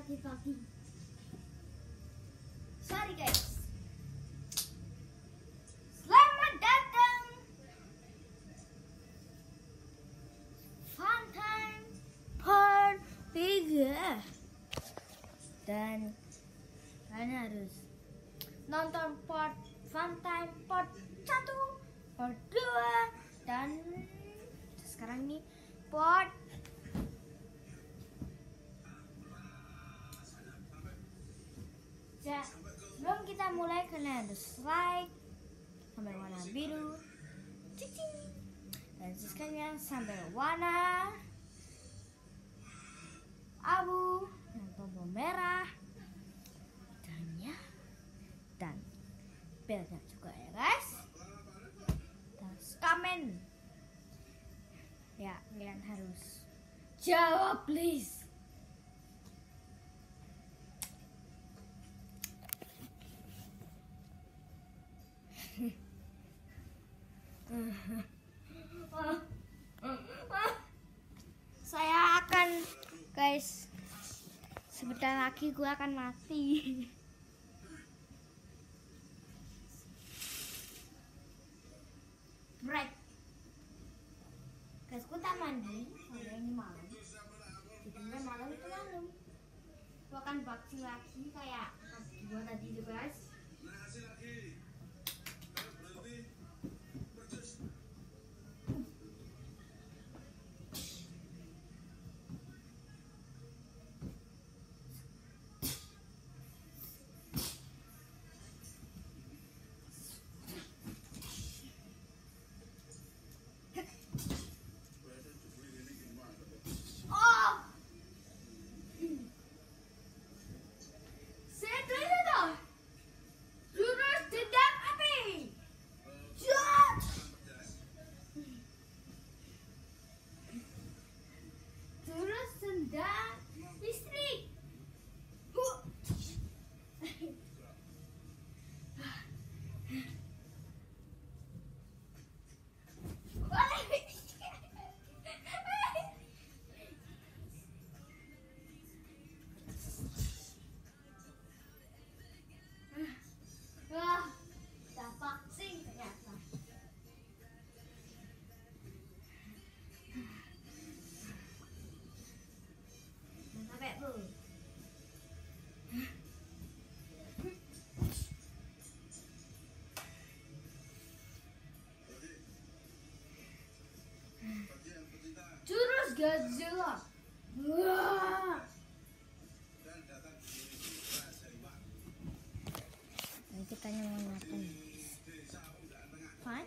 pagi-pagi. Sorry guys. Selamat datang. Fun time part 3. Dan kalian harus nonton part Fun time part 1, part 2, dan sekarang ini part sebelum kita mulai, kalian harus like sampai warna biru, cicing, dan subscribe sampai warna abu dan tombol merah dan belnya juga ya guys. Terus komen ya, kalian harus jawab please. Saya akan guys, sebentar lagi gue akan mati. Break guys, gue tak mandi soalnya ini malam. Jadinya malam itu malam gue akan boxing lagi kayak gue tadi itu guys. Listrik. Wah, udah vaksin ternyata. Sampai bu. Jurus Godzilla. Wah. Ini kita mau ngapain? Fun?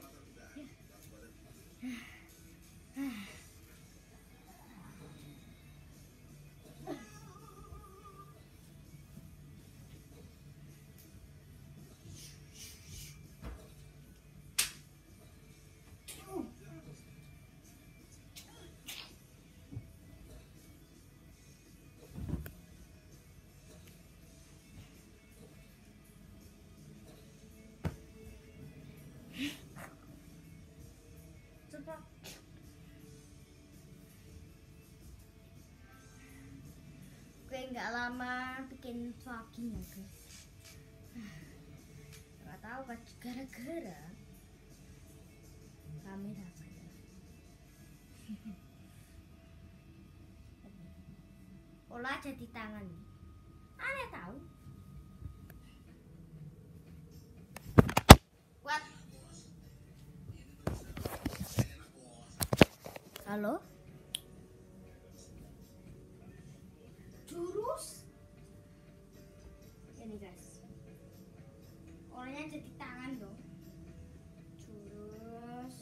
Gue nggak lama bikin vlogging ya guys. Nggak tahu kan gara-gara kamera saya. Pola jadi tangan. Aneh tahu. What? Halo? Jurus ini guys, orangnya jadi tangan dong. Jurus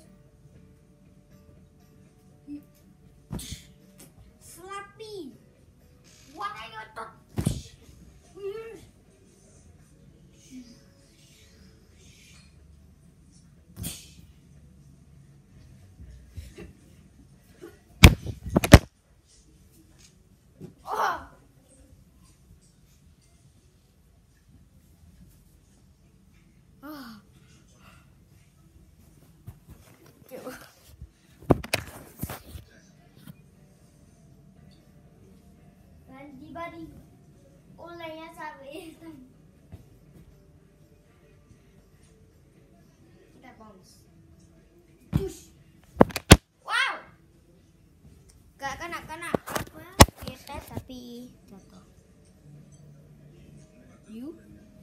Slappy. What are you talking? Body. Ularnya sampai hitam. Kita bounce. Push. Wow. Gak kena apa? Kita tapi jatuh. You.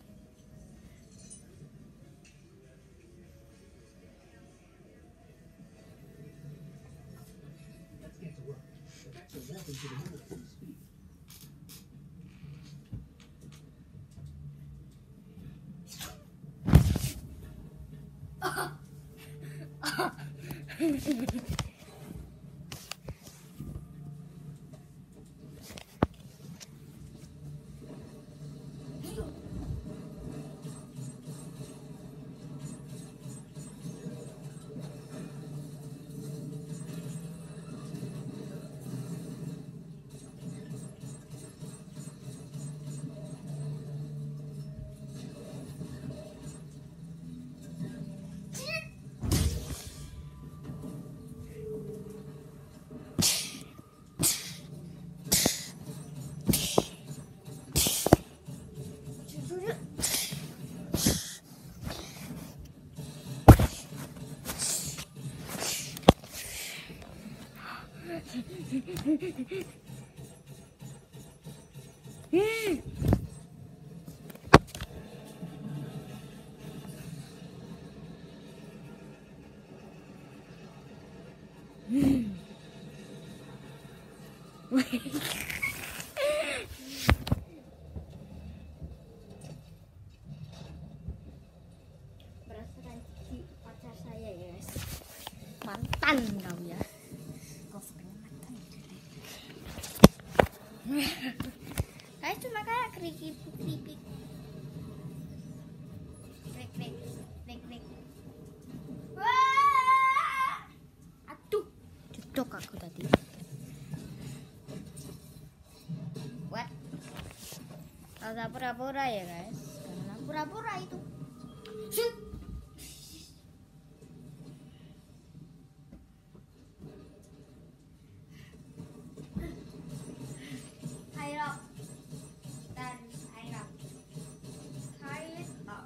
Berdasarkan cici pacar saya ya guys, mantan kau ya, kau sebenarnya mantan. Kayak cuma kayak keripik, krik. Wah, aduh, jedok aku tadi. What? Kalau pura-pura ya guys, karena pura-pura itu. Shoot. Ayo, dan ayo, ayo.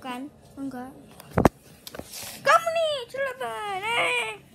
kan? Enggak. Kamu nih, celana.